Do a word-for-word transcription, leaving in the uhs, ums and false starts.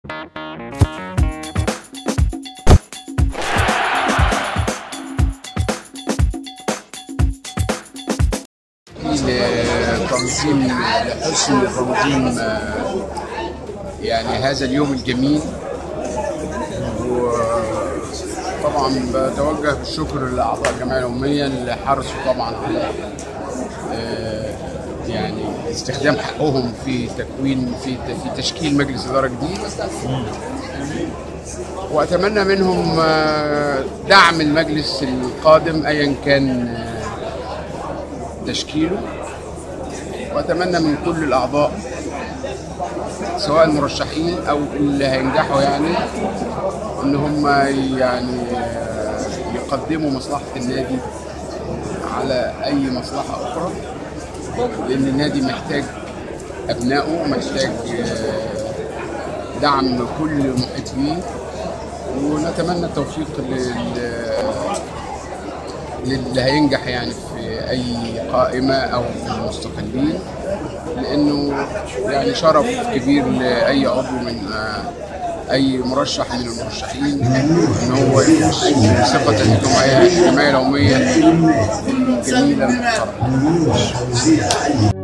لتنظيم لحسن تنظيم يعني هذا اليوم الجميل، وطبعا بتوجه بالشكر لاعضاء الجمعيه العموميه اللي حرصوا طبعا على يعني استخدام حقهم في تكوين في في تشكيل مجلس اداره جديد، واتمنى منهم دعم المجلس القادم ايا كان تشكيله، واتمنى من كل الاعضاء سواء المرشحين او اللي هينجحوا يعني ان هم يعني يقدموا مصلحه النادي على اي مصلحه اخرى، لان النادي محتاج ابنائه، محتاج دعم كل محبيه، ونتمنى التوفيق للي هينجح يعني في اي قائمه او في المستقلين، لانه يعني شرف كبير لاي عضو من اي مرشح من المرشحين ان هو يفوز بثقه الجمعيه العموميه الجميله المحترمه.